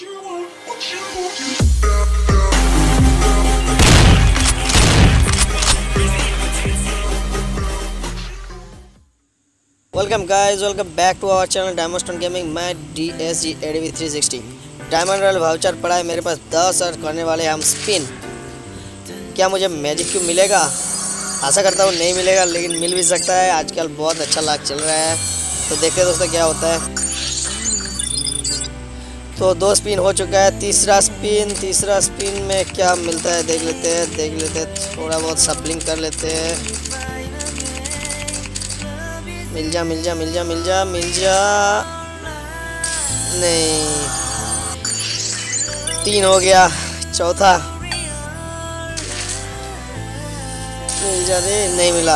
Welcome guys, welcome back to our channel diamond gaming. मैं DsG Army 360 diamond royal voucher पड़ा है मेरे पास 10 और करने वाले हम स्पिन। क्या मुझे मैजिक क्यूब मिलेगा? आशा करता हूँ नहीं मिलेगा, लेकिन मिल भी सकता है। आजकल बहुत अच्छा लाख चल रहा है, तो देखते हैं दोस्तों क्या होता है। तो 2 स्पिन हो चुका है, तीसरा स्पिन में क्या मिलता है देख लेते हैं। थोड़ा बहुत सप्लिंग कर लेते हैं। मिल जा नहीं, 3 हो गया। चौथा मिल जा रे, नहीं मिला।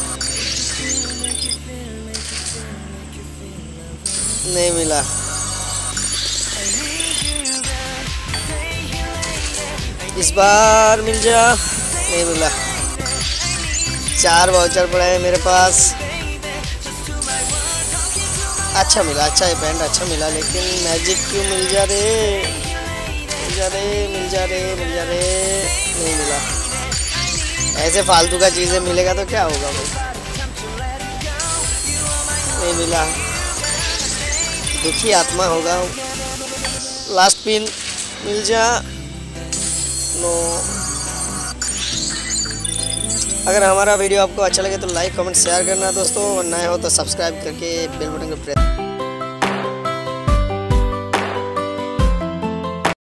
इस बार मिल जा, नहीं मिला। 4 वाउचर पड़ा है मेरे पास। अच्छा मिला, अच्छा है बैंड, अच्छा मिला, लेकिन मैजिक क्यों मिल जा रे, नहीं मिला। ऐसे फालतू का चीज़ें मिलेगा तो क्या होगा भाई, नहीं मिला। दुखी आत्मा होगा। लास्ट पिन मिल जा, नो। अगर हमारा वीडियो आपको अच्छा लगे तो लाइक कमेंट शेयर करना दोस्तों, और नए हो तो सब्सक्राइब करके बेल बटन को प्रेस